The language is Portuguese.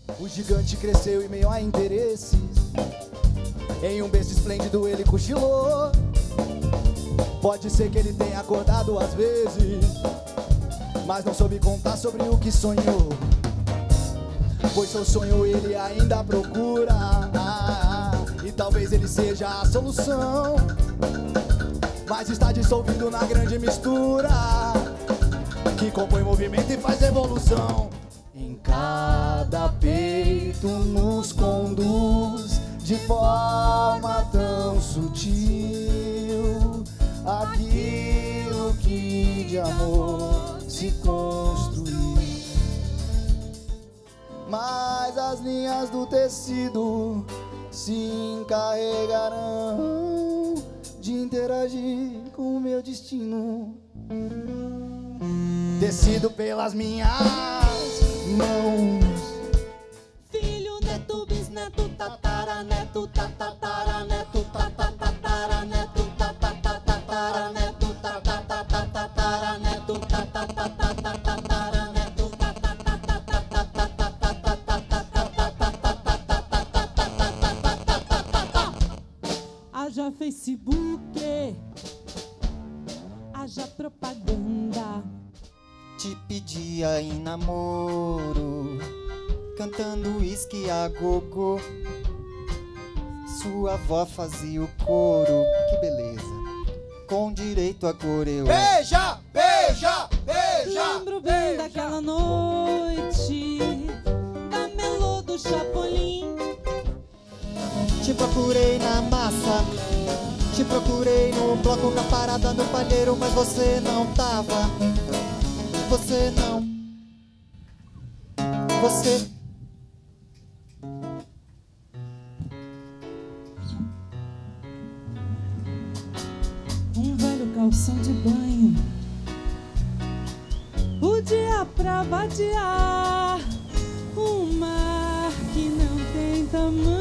O gigante cresceu em meio a interesses. Em um berço esplêndido ele cochilou. Pode ser que ele tenha acordado às vezes, mas não soube contar sobre o que sonhou. Pois seu sonho ele ainda procura, e talvez ele seja a solução, mas está dissolvido na grande mistura que compõe movimento e faz evolução. Em cada peito nos conduz de forma tão sutil aquilo que de amor se construiu. Mas as linhas do tecido se encarregarão de interagir com o meu destino, tecido pelas minhas mãos. Filho, neto, bisneto, tataraneto, tatataraneto, tatataraneto, tatataraneto, tatataraneto, tatataraneto, haja Facebook, haja propaganda. Te pedia em namoro, cantando uísque a gogô. Sua avó fazia o coro, que beleza, com direito a coreô. Beija, beija, beija. Lembro bem daquela noite, da melô do Chapolin. Te procurei na massa, te procurei no bloco, na parada, no palheiro, mas você não tava. Você não. Você. Um velho calção de banho, o dia pra vadiar, um mar que não tem tamanho.